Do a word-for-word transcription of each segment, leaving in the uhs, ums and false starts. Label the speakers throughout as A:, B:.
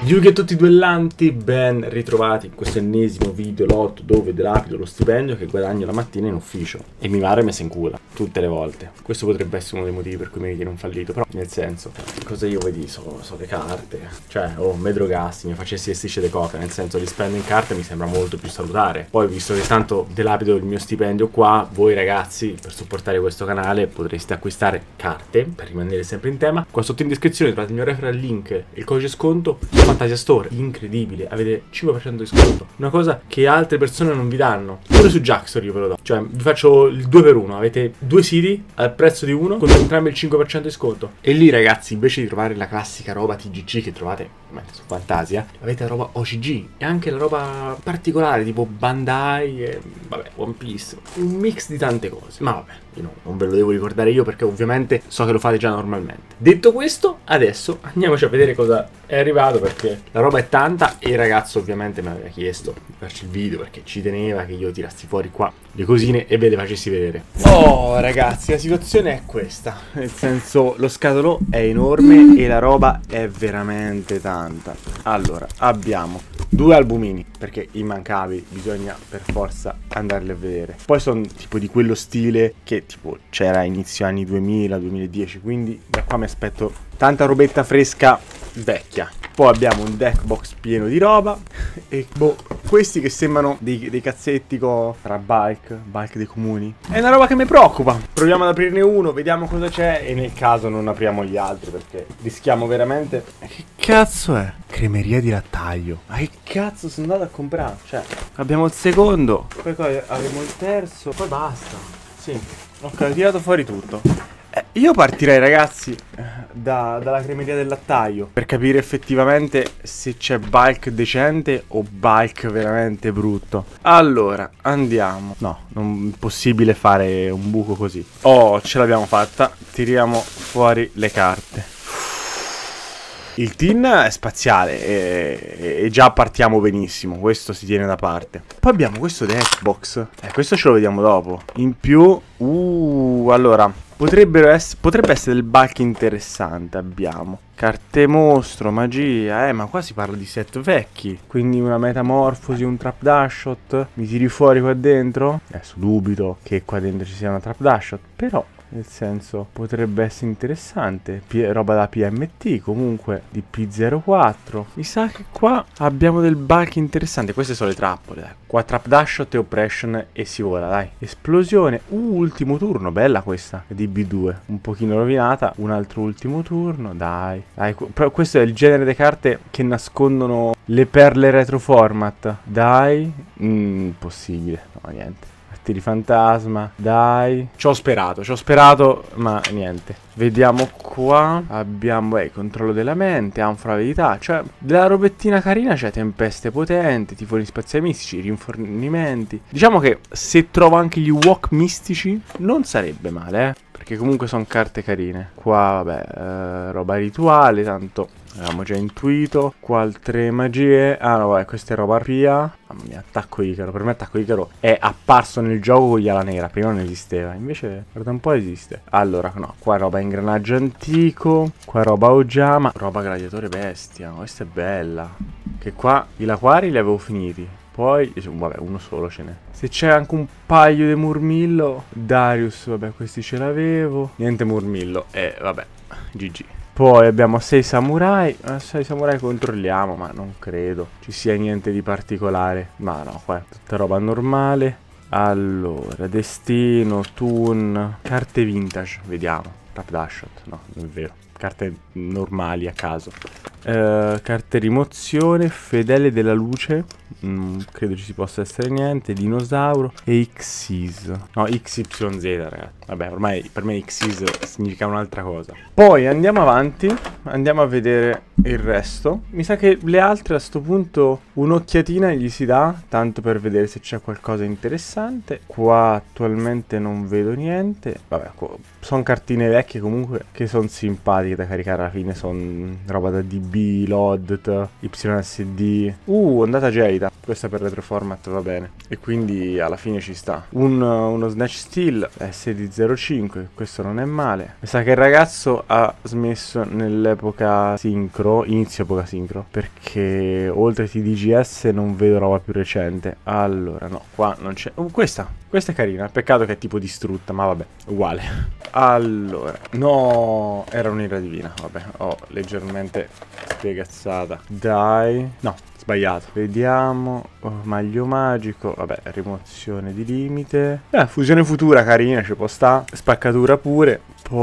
A: Yugi e tutti i duellanti, ben ritrovati in questo ennesimo video lotto dove delapido lo stipendio che guadagno la mattina in ufficio e mi mare e me se in culo tutte le volte. Questo potrebbe essere uno dei motivi per cui mi ritiene un fallito, però nel senso, cosa io vedi? Sono so le carte, cioè oh, me drogassi, mi facessi le strisce di coca, nel senso li spendo in carte mi sembra molto più salutare. Poi visto che tanto delapido il mio stipendio qua, voi ragazzi per supportare questo canale potreste acquistare carte per rimanere sempre in tema. Qua sotto in descrizione trovate il mio referral link e il codice sconto Fantasia Store, incredibile, avete cinque per cento di sconto, una cosa che altre persone non vi danno. Pure su Jackstore io ve lo do, cioè vi faccio il due per uno, avete due siti al prezzo di uno con entrambi il cinque per cento di sconto. E lì ragazzi, invece di trovare la classica roba T G C che trovate su Fantasia, avete la roba O C G e anche la roba particolare tipo Bandai e vabbè One Piece, un mix di tante cose. Ma vabbè, io no, non ve lo devo ricordare io perché ovviamente so che lo fate già normalmente. Detto questo, adesso andiamoci a vedere cosa è arrivato, perché la roba è tanta e il ragazzo ovviamente mi aveva chiesto di farci il video perché ci teneva che io tirassi fuori qua le cosine e ve le facessi vedere. Oh ragazzi, la situazione è questa, nel senso lo scatolo è enorme e la roba è veramente tanta. Allora, abbiamo due albumini perché immancabili, bisogna per forza andarli a vedere. Poi sono tipo di quello stile che tipo c'era inizio anni duemila duemiladieci, quindi da qua mi aspetto tanta robetta fresca vecchia. Poi abbiamo un deck box pieno di roba e boh, questi che sembrano dei, dei cazzetti co, tra bulk, bulk dei comuni. È una roba che mi preoccupa. Proviamo ad aprirne uno, vediamo cosa c'è e nel caso non apriamo gli altri perché rischiamo veramente. Che cazzo è? Cremeria di lattaio. Ma che cazzo sono andato a comprare? Cioè, abbiamo il secondo, poi avremo il terzo, poi basta. Sì, ok, ho tirato fuori tutto. Eh, io partirei ragazzi da, dalla cremeria del lattaio per capire effettivamente se c'è bulk decente o bulk veramente brutto. Allora, andiamo. No, non è possibile fare un buco così. Oh, ce l'abbiamo fatta. Tiriamo fuori le carte. Il tin è spaziale e, e già partiamo benissimo, questo si tiene da parte. Poi abbiamo questo deck box, eh, questo ce lo vediamo dopo. In più, uh, allora, potrebbero ess potrebbe essere del bulk interessante. Abbiamo carte mostro, magia, eh, ma qua si parla di set vecchi. Quindi una metamorfosi, un trap dashot, mi tiri fuori qua dentro? Adesso dubito che qua dentro ci sia una trap dashot, però nel senso potrebbe essere interessante. P roba da P M T, comunque di P zero quattro. Mi sa che qua abbiamo del bulk interessante. Queste sono le trappole, dai. Qua trap dashot e oppression e si vola, dai. Esplosione, uh, ultimo turno, bella questa di B due, un pochino rovinata. Un altro ultimo turno, dai, dai. Però questo è il genere di carte che nascondono le perle retro format. Dai, mm, impossibile, no niente. Di fantasma, dai. Ci ho sperato, ci ho sperato, ma niente. Vediamo qua. Abbiamo eh, controllo della mente, anfora verità. Cioè, della robettina carina c'è tempeste potenti, tifoni spaziali mistici, rinfornimenti. Diciamo che se trovo anche gli walk mistici non sarebbe male, eh. Perché comunque sono carte carine. Qua, vabbè, eh, roba rituale, tanto avevamo già intuito. Qua altre magie. Ah no, vabbè, questa è roba arpia. Mamma mia, attacco Icaro. Per me attacco Icaro è apparso nel gioco con gli ala nera. Prima non esisteva. Invece, guarda un po' esiste. Allora, no, qua roba ingranaggio antico. Qua roba Ojama. Roba gladiatore bestia. Questa è bella. Che qua i laquari li avevo finiti. Poi, vabbè, uno solo ce n'è. Se c'è anche un paio di Murmillo. Darius, vabbè, questi ce l'avevo. Niente Murmillo. E eh, vabbè, G G. Poi abbiamo sei samurai. sei samurai controlliamo, ma non credo ci sia niente di particolare. Ma no, qua è tutta roba normale. Allora, destino, toon, carte vintage, vediamo. Trap dashot, no, non è vero. Carte normali a caso. Uh, carte rimozione, fedele della luce. Mm, credo ci si possa essere niente. Dinosauro e Xyz. No, X Y Z, ragazzi. Vabbè, ormai per me Xyz significa un'altra cosa. Poi andiamo avanti. Andiamo a vedere il resto. Mi sa che le altre a sto punto un'occhiatina gli si dà, tanto per vedere se c'è qualcosa interessante. Qua attualmente non vedo niente. Vabbè, sono cartine vecchie comunque che sono simpatiche da caricare. Alla fine sono roba da D B, L O D T, Y S D. Uh, ondata Jade. gelida. Questa per retroformat va bene. E quindi alla fine ci sta. Un, uno Snatch Steel S D zero cinque. Questo non è male. Mi sa che il ragazzo ha smesso nell'epoca sincro. Inizio epoca sincro. Perché oltre T D G S non vedo roba più recente. Allora no, qua non c'è. Oh, questa. Questa è carina. Peccato che è tipo distrutta. Ma vabbè, uguale. Allora, no, era un'ira divina. Vabbè, ho leggermente spiegazzata. Dai, no, sbagliato. Vediamo. Oh, maglio magico. Vabbè, rimozione di limite. Eh, fusione futura carina, ci può sta. Spaccatura pure.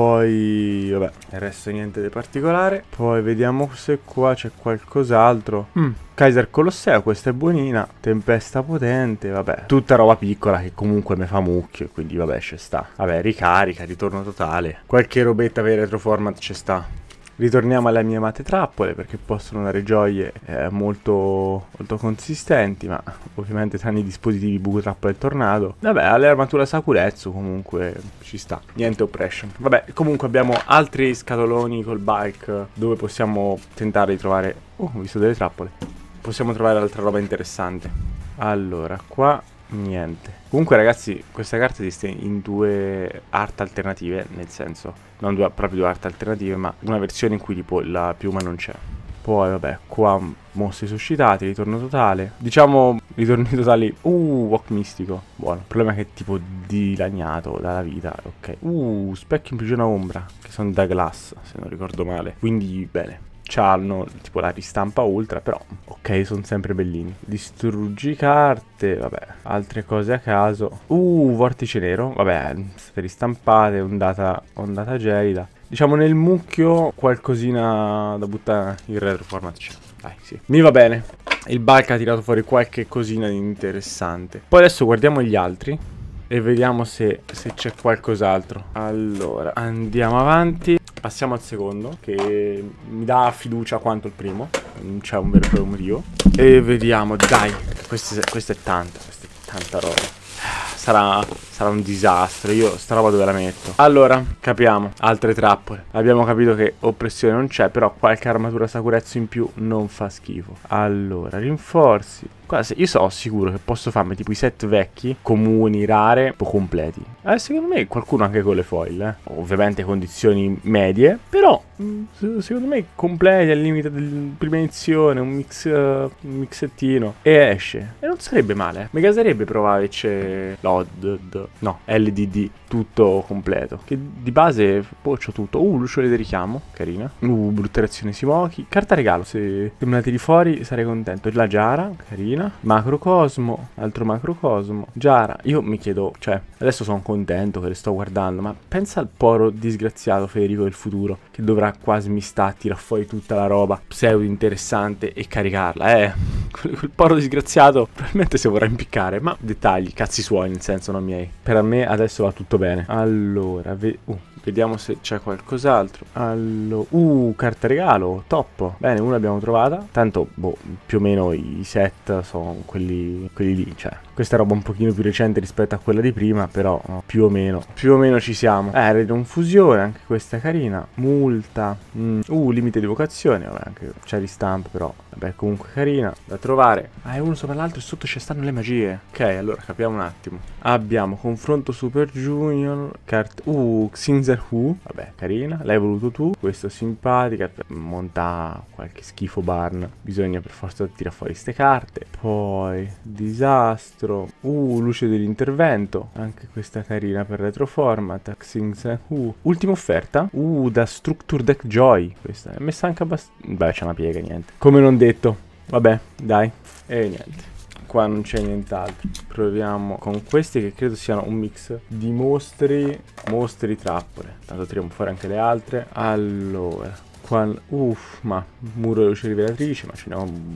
A: Poi, vabbè, il resto niente di particolare. Poi vediamo se qua c'è qualcos'altro. Mm. Kaiser Colosseo, questa è buonina. Tempesta potente, vabbè. Tutta roba piccola che comunque mi fa mucchio. Quindi vabbè, ci sta. Vabbè, ricarica, ritorno totale. Qualche robetta per retroformat ci sta. Ritorniamo alle mie amate trappole, perché possono dare gioie eh, molto, molto consistenti, ma ovviamente tranne i dispositivi buco trappola e tornado. Vabbè, all'armatura Sakuretsu comunque ci sta. Niente oppression. Vabbè, comunque abbiamo altri scatoloni col bike dove possiamo tentare di trovare... Oh, ho visto delle trappole. Possiamo trovare altra roba interessante. Allora, qua... niente. Comunque ragazzi, questa carta esiste in due art alternative, nel senso non due, proprio due art alternative, ma una versione in cui tipo la piuma non c'è. Poi vabbè, qua mostri suscitati, ritorno totale. Diciamo ritorni totali. Uh, walk mistico. Buono. Il problema è che è tipo dilaniato dalla vita. Ok. Uh, specchio in prigione ombra, che sono da glass, se non ricordo male. Quindi bene. C'hanno tipo la ristampa ultra, però ok, sono sempre bellini. Distruggi carte, vabbè, altre cose a caso. Uh, vortice nero, vabbè, state ristampate, ondata, ondata gelida. Diciamo nel mucchio qualcosina da buttare in retroformat c'è. Dai, sì. Mi va bene. Il bulk ha tirato fuori qualche cosina di interessante. Poi adesso guardiamo gli altri e vediamo se c'è qualcos'altro. Allora, andiamo avanti. Passiamo al secondo, che mi dà fiducia quanto il primo. Non c'è un vero e proprio motivo. E vediamo, dai. Questa è, questa è tanta, questa è tanta roba. Sarà, sarà un disastro. Io sta roba dove la metto? Allora, capiamo. Altre trappole. Abbiamo capito che oppressione non c'è, però qualche armatura Sakuretsu in più non fa schifo. Allora, rinforzi. Qua, io sono sicuro che posso farmi tipo i set vecchi, comuni, rare, un po' completi. Eh, secondo me qualcuno anche con le foil, eh. Ovviamente condizioni medie, però mh, secondo me completi al limite della prima edizione, un mix, uh, un mixettino e esce. E non sarebbe male. Mi caserebbe provare c'è l'O D D, no, L D D, tutto completo. Che di base poi c'ho tutto. Uh, lucciole di richiamo, carina. Uh, brutte reazioni Simoki. Carta regalo, se me la tiri fuori sarei contento. La Giara, carina. Macrocosmo, altro macrocosmo. Giara, io mi chiedo, cioè, adesso sono contento che le sto guardando, ma pensa al poro disgraziato Federico del futuro, che dovrà qua smistare, tirare fuori tutta la roba pseudo interessante e caricarla. Eh, quel, quel poro disgraziato probabilmente si vorrà impiccare, ma dettagli, cazzi suoi, nel senso non miei. Per me adesso va tutto bene. Allora, ve uh. vediamo se c'è qualcos'altro. Allora, uh, carta regalo, top. Bene, una l'abbiamo trovata. Tanto, boh, più o meno i set sono quelli, quelli lì, cioè. Questa è roba un pochino più recente rispetto a quella di prima, però no, più o meno, più o meno ci siamo. Eh, redonfusione, anche questa è carina. Multa. Mm. Uh, limite di vocazione, vabbè, anche c'è ristampa, però, vabbè, comunque carina, da trovare. Ah, è uno sopra l'altro e sotto ci stanno le magie. Ok, allora, capiamo un attimo. Abbiamo confronto Super Junior, carte... Uh, Xinzer Who, vabbè, carina. L'hai voluto tu, questo simpatica. Per montare qualche schifo barn bisogna per forza tirare fuori ste carte. Poi, disastro. Uh, luce dell'intervento. Anche questa carina per retroformat. Xinzer Who. Ultima offerta. Uh, da Structure Deck Joy. Questa è messa anche abbastanza... Beh, c'è una piega, niente. Come non detto. Vabbè, dai. E niente. Qua non c'è nient'altro. Proviamo con questi che credo siano un mix di mostri, mostri trappole. Tanto tiriamo fuori anche le altre. Allora, qua, uff, ma muro di luce rivelatrice, ma ce n'è un,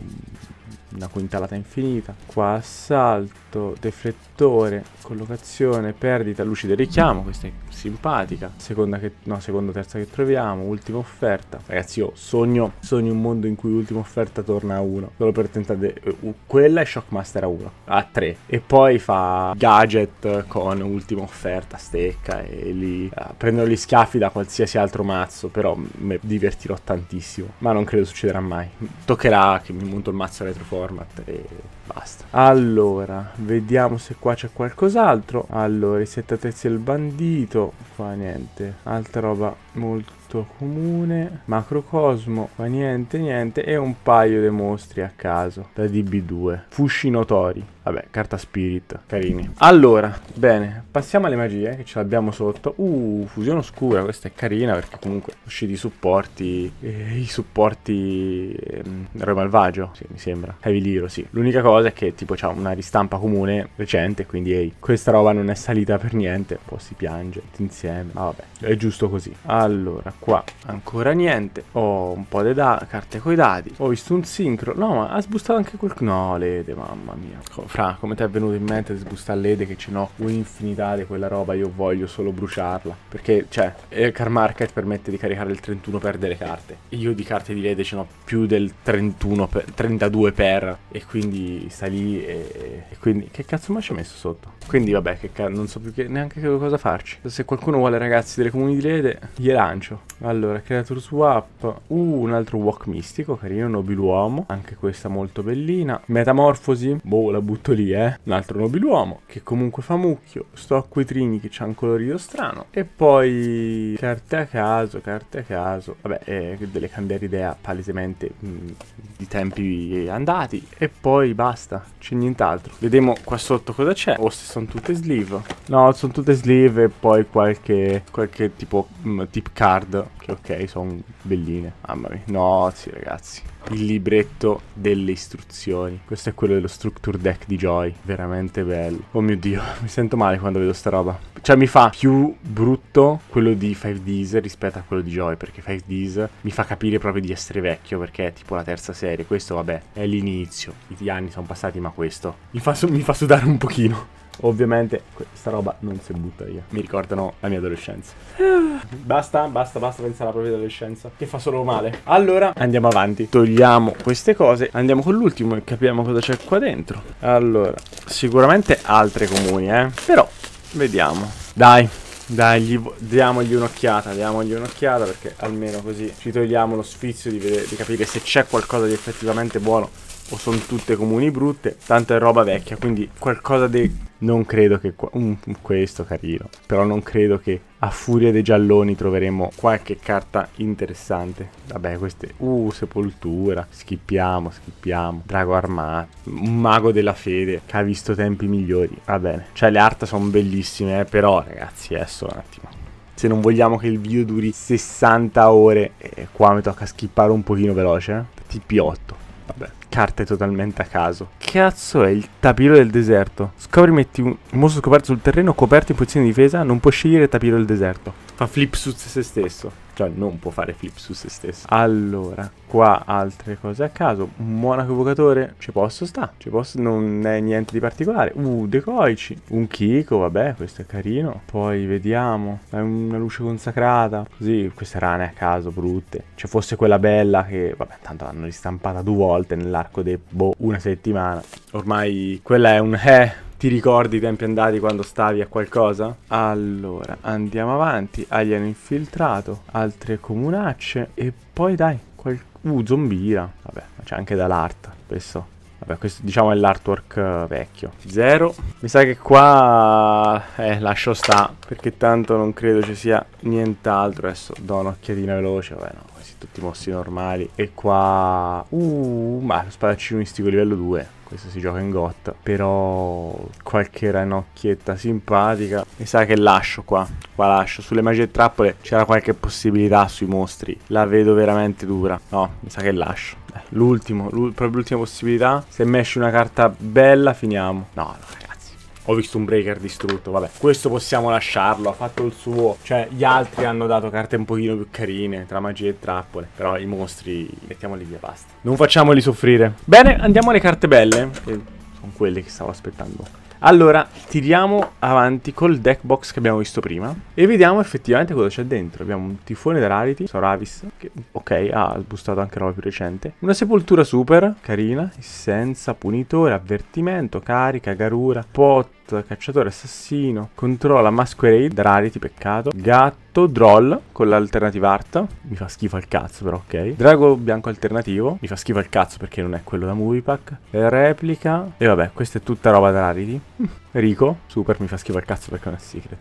A: una quintalata infinita. Qua assalto, deflettore, collocazione, perdita, luci del richiamo. Questa è simpatica. Seconda che, no, seconda, terza che troviamo. Ultima offerta. Ragazzi, io sogno, sogno un mondo in cui ultima offerta torna a uno. Solo per tentare, uh, quella è Shockmaster a uno, a tre. E poi fa gadget con ultima offerta, stecca e lì uh, prendono gli schiaffi da qualsiasi altro mazzo. Però mi divertirò tantissimo. Ma non credo succederà mai. Toccherà che mi monto il mazzo retroformat format e basta. Allora, vediamo se qua c'è qualcos'altro. Allora, i sette attrezzi del bandito. Qua niente. Altra roba molto comune. Macrocosmo. Qua niente, niente. E un paio di mostri a caso. Da D B due. Fushi notori. Vabbè, carta spirit. Carini. Allora, bene. Passiamo alle magie, che ce l'abbiamo sotto. Uh, fusione oscura. Questa è carina perché comunque usciti i supporti. Eh, I supporti... Eh, Eroe malvagio. Sì, mi sembra. Heavy Liro, sì. L'unica cosa è che tipo c'ha una ristampa comune recente, quindi ehi, questa roba non è salita per niente. Un po' si piange insieme. Ma vabbè, è giusto così. Allora, qua ancora niente. Ho un po' di da carte coi dadi. Ho visto un sincro. No, ma ha sbustato anche quel... No, Lede, mamma mia. Fra, come ti è venuto in mente di sbustare Lede che ce n'ho un'infinità di quella roba? Io voglio solo bruciarla. Perché, cioè, il Car Market permette di caricare il trentuno per delle carte. Io di carte di Lede ce n'ho più del trentuno per, trentadue per. E quindi sta lì e, e quindi... Che cazzo mi ci ha messo sotto? Quindi vabbè, che cazzo, non so più che, neanche che cosa farci. Se qualcuno vuole, ragazzi, delle comuni di Lede, gli lancio. Allora, creature swap. Uh, un altro walk mistico, carino, nobiluomo. Anche questa molto bellina. Metamorfosi. Boh, la butto lì, eh. Un altro nobiluomo, che comunque fa mucchio. Sto acquitrini che c'ha un colorito strano. E poi carte a caso, carte a caso. Vabbè, eh, delle cambiare idea palesemente mh, di tempi andati. E poi basta, c'è nient'altro. Vediamo qua sotto cosa c'è. O se sono tutte sleeve. No, sono tutte sleeve e poi qualche, qualche tipo mh, tip card. Che ok, sono belline. Mamma mia. No, sì ragazzi. Il libretto delle istruzioni. Questo è quello dello structure deck di Joy. Veramente bello. Oh mio Dio, mi sento male quando vedo sta roba. Cioè mi fa più brutto quello di five Ds rispetto a quello di Joy. Perché five Ds mi fa capire proprio di essere vecchio, perché è tipo la terza serie. Questo vabbè è l'inizio. I anni sono passati, ma questo mi fa, mi fa sudare un pochino. Ovviamente questa roba non si butta via. Mi ricordano la mia adolescenza. Basta, basta, basta pensare alla propria adolescenza, che fa solo male. Allora andiamo avanti. Togliamo queste cose. Andiamo con l'ultimo e capiamo cosa c'è qua dentro. Allora, sicuramente altre comuni, eh. Però, vediamo. Dai, dai, gli, diamogli un'occhiata. Diamogli un'occhiata perché almeno così ci togliamo lo sfizio di, vedere, di capire se c'è qualcosa di effettivamente buono o sono tutte comuni brutte. Tanto è roba vecchia, quindi qualcosa di... Non credo che qua... Um, questo carino. Però non credo che a furia dei gialloni troveremo qualche carta interessante. Vabbè, queste... Uh, sepoltura. Schippiamo, schippiamo. Drago armato. Un mago della fede che ha visto tempi migliori. Va bene. Cioè, le art sono bellissime, eh, però, ragazzi, adesso un attimo. Se non vogliamo che il video duri sessanta ore, eh, qua mi tocca skippare un pochino veloce, eh. T P otto. Vabbè. Carte totalmente a caso. Cazzo è il tapiro del deserto? Scopri, metti un mostro scoperto sul terreno coperto in posizione di difesa. Non può scegliere il tapiro del deserto. Fa flip su se stesso. Cioè non può fare flip su se stesso. Allora, qua altre cose a caso. Un monaco evocatore. Ci posso sta. Ci posso. Non è niente di particolare. Uh, decoici. Un Kiko, vabbè, questo è carino. Poi vediamo. È una luce consacrata. Così, queste rane a caso, brutte. Ci fosse quella bella che, vabbè, tanto l'hanno ristampata due volte nell'arco di, boh, una settimana. Ormai quella è un eh. Ti ricordi i tempi andati quando stavi a qualcosa? Allora, andiamo avanti. Alien infiltrato. Altre comunacce. E poi dai, quel... Uh, zombira. Vabbè, c'è anche dall'art. Questo, vabbè, questo diciamo è l'artwork uh, vecchio. Zero. Mi sa che qua... Eh, lascio sta. Perché tanto non credo ci sia nient'altro. Adesso do un'occhiatina veloce. Vabbè, no, questi tutti mossi normali. E qua... Uh, ma lo spadaccino mistico livello due. Questo si gioca in gotta. Però qualche ranocchietta simpatica. Mi sa che lascio qua. Qua lascio. Sulle magie e trappole c'era qualche possibilità. Sui mostri la vedo veramente dura. No, mi sa che lascio. eh, L'ultimo, proprio l'ultima possibilità. Se mi esce una carta bella finiamo. No, no ragazzi, ho visto un breaker distrutto. Vabbè, questo possiamo lasciarlo. Ha fatto il suo. Cioè gli altri hanno dato carte un pochino più carine tra magie e trappole. Però i mostri mettiamoli via, basta. Non facciamoli soffrire. Bene, andiamo alle carte belle, che sono quelle che stavo aspettando. Allora, tiriamo avanti col deck box che abbiamo visto prima e vediamo effettivamente cosa c'è dentro. Abbiamo un tifone da Rarity, Soravis, che ok, ha sbustato anche roba più recente. Una sepoltura super, carina, essenza, punitore, avvertimento, carica, garura, pot, cacciatore assassino, controlla Masquerade da Rarity, peccato, gatto, otto, Droll con l'alternativa art, mi fa schifo al cazzo però, ok. Drago bianco alternativo, mi fa schifo al cazzo perché non è quello da movie pack. Replica, e vabbè, questa è tutta roba da rarity. Rico, super, mi fa schifo al cazzo perché non è secret.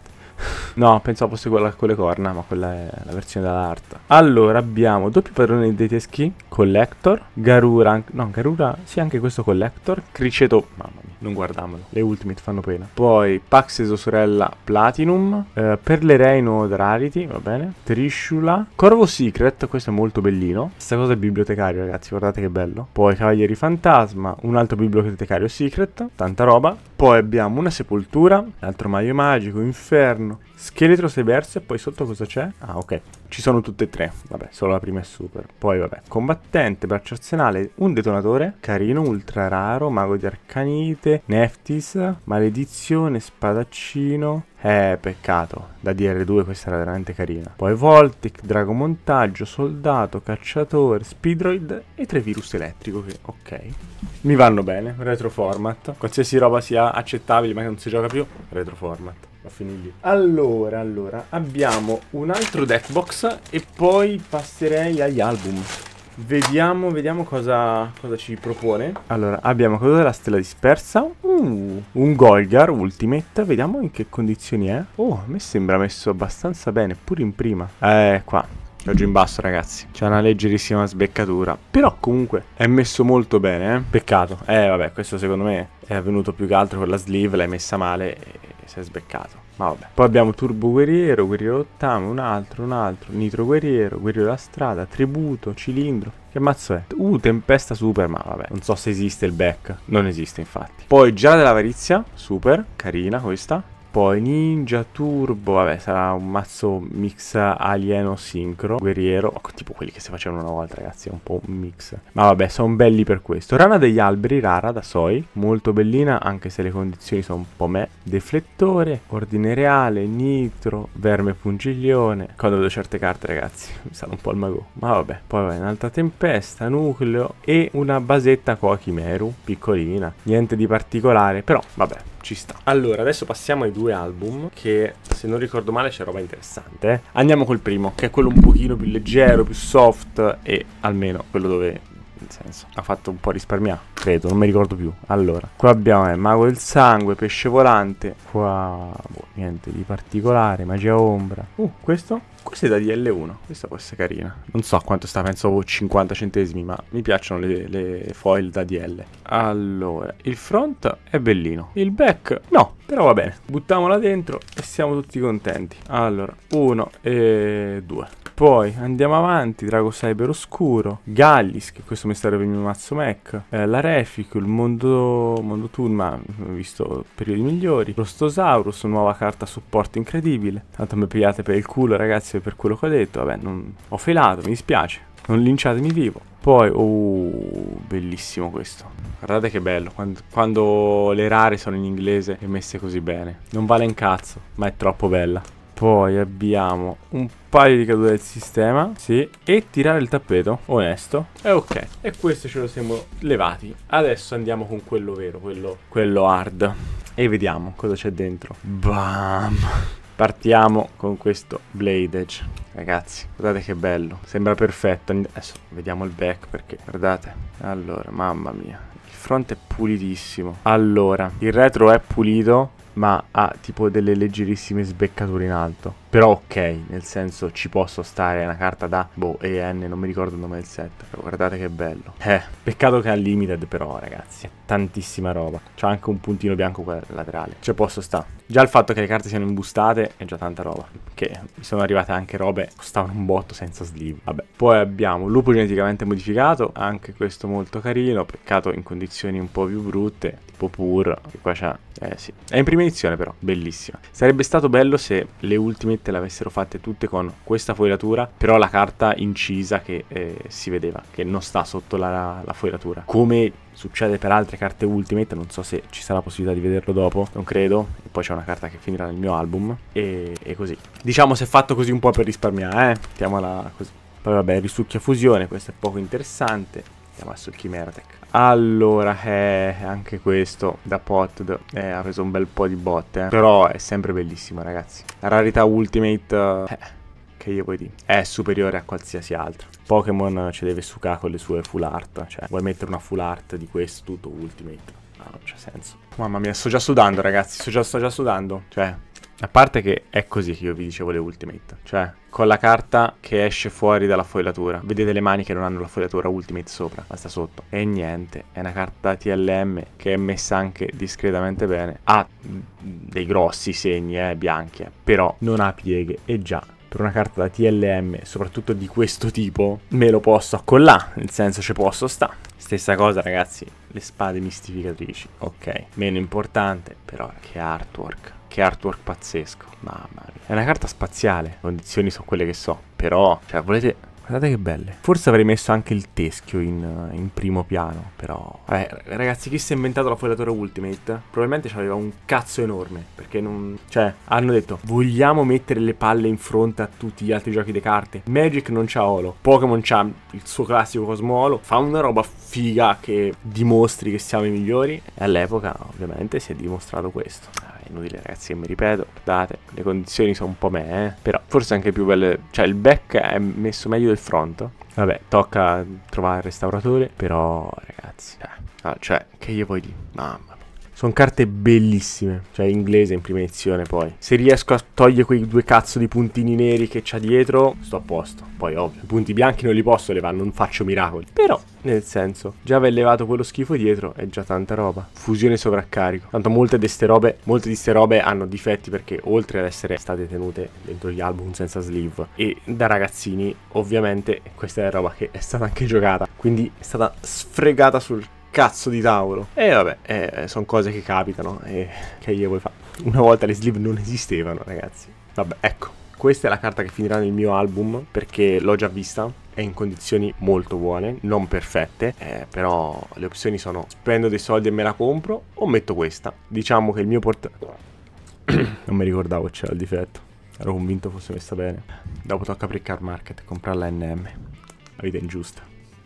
A: No, pensavo fosse quella con le corna, ma quella è la versione dall'art. Allora, abbiamo doppio padrone dei teschi, Collector, Garura, no, Garura, sì, anche questo Collector, Criceto, mamma mia, non guardamelo, le Ultimate fanno pena. Poi Paxeso sorella Platinum, eh, Perle Reino da Rarity, va bene, Trishula, Corvo Secret, questo è molto bellino. Questa cosa è bibliotecario, ragazzi, guardate che bello. Poi Cavalieri Fantasma, un altro bibliotecario Secret, tanta roba. Poi abbiamo una sepoltura, altro maio magico, inferno, scheletro severso e poi sotto cosa c'è? Ah, ok. Ci sono tutte e tre. Vabbè, solo la prima è super. Poi vabbè, combattente, braccio arsenale, un detonatore, carino, ultra raro, mago di arcanite, Neftis, maledizione, spadaccino. Eh, peccato. Da D R due questa era veramente carina. Poi Voltic, dragomontaggio, soldato, cacciatore, speedroid e tre virus elettrico che, ok, mi vanno bene. Retro format. Qualsiasi roba sia accettabile ma che non si gioca più, retro format. Va a finire lì. Allora, allora, abbiamo un altro deckbox e poi passerei agli album. Vediamo, vediamo cosa, cosa ci propone. Allora, abbiamo quello della stella dispersa. Uh, un Golgar Ultimate. Vediamo in che condizioni è. Oh, a me sembra messo abbastanza bene, pure in prima. Eh, qua. Oggi in basso, ragazzi. C'è una leggerissima sbeccatura. Però comunque è messo molto bene, eh. Peccato. Eh, vabbè, questo secondo me è avvenuto più che altro con la sleeve. L'hai messa male e si è sbeccato. Ma vabbè. Poi abbiamo Turbo Guerriero, Guerriero Ottamo, un altro, un altro, Nitro Guerriero, Guerriero della Strada, Tributo, Cilindro. Che mazzo è? Uh, Tempesta Super, ma vabbè. Non so se esiste il back. Non esiste, infatti. Poi Giara dell'Avarizia, super, carina questa. Poi Ninja Turbo, vabbè, sarà un mazzo mix alieno sincro, guerriero, tipo quelli che si facevano una volta, ragazzi, è un po' un mix. Ma vabbè, sono belli per questo. Rana degli alberi, rara da Soi, molto bellina, anche se le condizioni sono un po' me. Deflettore, ordine reale, nitro, verme pungiglione. Quando vedo certe carte, ragazzi, mi sa un po' il mago. Ma vabbè, poi vabbè, un'altra tempesta, nucleo e una basetta Koakimeru, piccolina, niente di particolare, però vabbè. Ci sta. Allora, adesso passiamo ai due album che, se non ricordo male, c'è roba interessante, eh. Andiamo col primo, che è quello un pochino più leggero, più soft e almeno quello dove, nel senso, ha fatto un po' risparmiare, credo, non mi ricordo più. Allora, qua abbiamo eh, Mago del Sangue, Pesce Volante. Qua, boh, niente di particolare, Magia Ombra. Uh, questo? Questo è da D L uno, questa può essere carina. Non so quanto sta, penso cinquanta centesimi, ma mi piacciono le, le foil da D L. Allora, il front è bellino, il back no, però va bene. Buttiamola dentro e siamo tutti contenti. Allora, uno e due. Poi andiamo avanti, Drago Cyber Oscuro, Gallis, che questo mi starebbe il mio mazzo mech, eh, la Reficul, Mondo, Mondo Toon, ma ho visto periodi migliori, Rostosaurus, nuova carta supporto incredibile, tanto mi pigliate per il culo, ragazzi, per quello che ho detto, vabbè, non, ho failato, mi dispiace, non linciatemi vivo. Poi, oh, bellissimo questo, guardate che bello, quando, quando le rare sono in inglese e messe così bene, non vale un cazzo, ma è troppo bella. Poi abbiamo un paio di cadute del sistema, sì, e tirare il tappeto, onesto, e ok. E questo ce lo siamo levati. Adesso andiamo con quello vero, quello, quello hard. E vediamo cosa c'è dentro. Bam! Partiamo con questo Blade Edge. Ragazzi, guardate che bello, sembra perfetto. Adesso vediamo il back perché, guardate. Allora, mamma mia, il front è pulitissimo. Allora, il retro è pulito, ma ha tipo delle leggerissime sbeccature in alto. Però ok, nel senso ci posso stare, è una carta da, boh, E N, non mi ricordo il nome del set. Però guardate che bello. Eh, peccato che è unlimited però, ragazzi, è tantissima roba. C'ha anche un puntino bianco qua laterale. Cioè posso stare. Già il fatto che le carte siano imbustate è già tanta roba. Che mi sono arrivate anche robe, costavano un botto senza sleeve. Vabbè, poi abbiamo lupo geneticamente modificato, anche questo molto carino. Peccato in condizioni un po' più brutte, tipo pur, che qua c'ha, eh sì. È in prima edizione però, bellissima. Sarebbe stato bello se le ultime le avessero fatte tutte con questa foilatura, però la carta incisa che eh, si vedeva, che non sta sotto la, la foilatura, come succede per altre carte Ultimate. Non so se ci sarà possibilità di vederlo dopo, non credo. E poi c'è una carta che finirà nel mio album e, e così, diciamo, si è fatto così un po' per risparmiare, eh, mettiamola così. Poi vabbè, risucchia fusione, questo è poco interessante. Andiamo sul Chimeratech. Allora, eh, anche questo da Potted eh, ha preso un bel po' di botte, eh. Però è sempre bellissimo, ragazzi. La rarità Ultimate, eh, che io vuoi dire, è superiore a qualsiasi altro. Pokémon ci deve succare con le sue full art, cioè vuoi mettere una full art di questo tutto Ultimate? No, non c'è senso. Mamma mia, sto già sudando ragazzi, sto già, sto già sudando, cioè... A parte che è così che io vi dicevo le Ultimate, cioè con la carta che esce fuori dalla fogliatura. Vedete le mani che non hanno la fogliatura Ultimate sopra, ma sta sotto. E niente, è una carta T L M che è messa anche discretamente bene. Ha dei grossi segni, eh, bianchi, eh, però non ha pieghe. E già, per una carta da T L M, soprattutto di questo tipo, me lo posso accollare, nel senso ci posso sta. Stessa cosa ragazzi, le spade mistificatrici, ok, meno importante, però che artwork. Che artwork pazzesco, mamma mia. È una carta spaziale, le condizioni sono quelle che so. Però, cioè, volete... Guardate che belle. Forse avrei messo anche il teschio in, in primo piano, però... Vabbè, ragazzi, chi si è inventato la fogliatura Ultimate? Probabilmente c'aveva un cazzo enorme, perché non... Cioè, hanno detto, vogliamo mettere le palle in fronte a tutti gli altri giochi di carte. Magic non c'ha Olo, Pokémon c'ha il suo classico Cosmo Olo. Fa una roba figa che dimostri che siamo i migliori. E all'epoca, ovviamente, si è dimostrato questo. Inutile ragazzi che mi ripeto, guardate, le condizioni sono un po' me, eh. Però forse anche più belle, cioè il back è messo meglio del front. Vabbè, tocca trovare il restauratore, però ragazzi, eh, cioè, che io poi di mamma mia. Sono carte bellissime, cioè inglese in prima edizione poi. Se riesco a togliere quei due cazzo di puntini neri che c'ha dietro, sto a posto. Poi ovvio, i punti bianchi non li posso levare, non faccio miracoli. Però, nel senso, già aver levato quello schifo dietro è già tanta roba. Fusione sovraccarico. Tanto molte di ste robe, molte di ste robe hanno difetti perché oltre ad essere state tenute dentro gli album senza sleeve e da ragazzini, ovviamente questa è roba che è stata anche giocata. Quindi è stata sfregata sul cazzo di tavolo. E vabbè, eh, sono cose che capitano e che io vuoi fare. Una volta le sleeve non esistevano ragazzi. Vabbè, ecco, questa è la carta che finirà nel mio album perché l'ho già vista, è in condizioni molto buone, non perfette, eh, però le opzioni sono spendo dei soldi e me la compro o metto questa. Diciamo che il mio port... non mi ricordavo che c'era il difetto, ero convinto fosse messa bene. Dopo tocca per il Card Market comprarla a N M. La vita è ingiusta,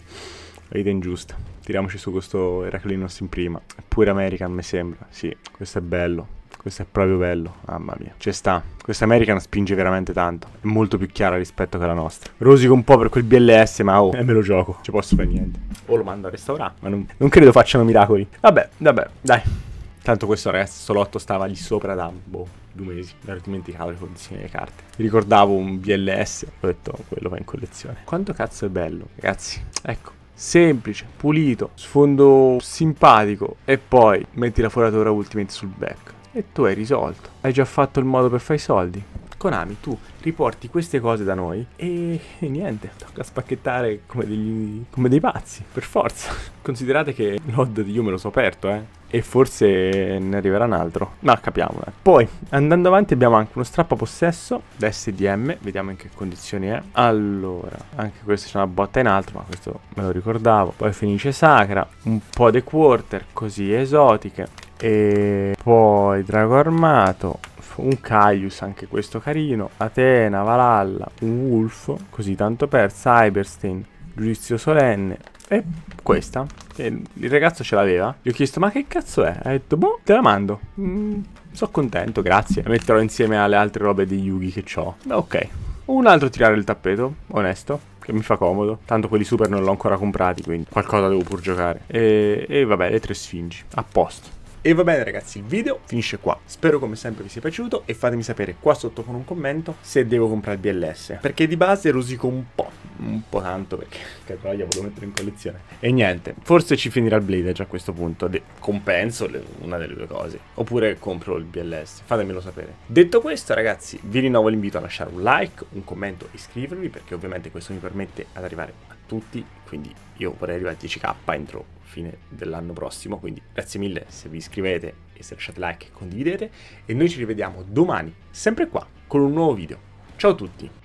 A: la vita è ingiusta. Tiriamoci su questo Heraclinos in prima. Pure American mi sembra. Sì, questo è bello. Questo è proprio bello. Mamma mia. Ci sta. Questa American spinge veramente tanto. È molto più chiara rispetto che la nostra. Rosico un po' per quel B L S, ma oh, e me lo gioco. Ci posso fare niente. O lo mando a restaurare. Ma non, non credo facciano miracoli. Vabbè, vabbè, dai. Tanto questo ragazzi, sto lotto stava lì sopra da, boh, due mesi. Mi ero dimenticato le condizioni delle carte. Mi ricordavo un B L S. Ho detto, quello va in collezione. Quanto cazzo è bello, ragazzi. Ecco. Semplice, pulito, sfondo simpatico e poi metti la foratura Ultimate sul back e tu hai risolto. Hai già fatto il modo per fare i soldi. Konami, tu riporti queste cose da noi e, e niente, tocca spacchettare come, degli, come dei pazzi, per forza. Considerate che l'O D io me lo so aperto, eh. E forse ne arriverà un altro. Ma capiamo, eh. Poi, andando avanti, abbiamo anche uno strappo possesso da S D M. Vediamo in che condizioni è. Allora, anche questo c'è una botta in alto, ma questo me lo ricordavo. Poi finisce Sacra, un po' The Quarter, così esotiche. E poi Drago Armato, un Caius, anche questo carino. Atena, Valhalla, un Wolf, così tanto per, Cyberstein, Giudizio Solenne. E questa, che il ragazzo ce l'aveva. Gli ho chiesto, ma che cazzo è? Ha detto, boh, te la mando. Mm, sono contento, grazie. La metterò insieme alle altre robe di Yugi che ho. Ok. Un altro tirare il tappeto, onesto, che mi fa comodo. Tanto quelli super non l'ho ancora comprati, quindi qualcosa devo pur giocare. E, e vabbè, le tre sfingi. A posto. E va bene ragazzi, il video finisce qua. Spero come sempre vi sia piaciuto e fatemi sapere qua sotto con un commento se devo comprare il B L S. Perché di base rosico un po', un po' tanto perché che troia volevo mettere in collezione. E niente, forse ci finirà il Blade a questo punto. De compenso le, una delle due cose. Oppure compro il B L S, fatemelo sapere. Detto questo ragazzi, vi rinnovo l'invito a lasciare un like, un commento e iscrivervi perché ovviamente questo mi permette ad arrivare a tutti. Quindi io vorrei arrivare a dieci K entro fine dell'anno prossimo, quindi grazie mille se vi iscrivete e se lasciate like e condividete e noi ci rivediamo domani sempre qua con un nuovo video. Ciao a tutti.